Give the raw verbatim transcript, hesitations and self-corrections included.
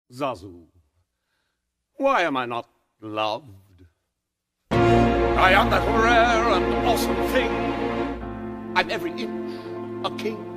Zazu, why am I not loved? I am that rare and awesome thing. I'm every inch a king.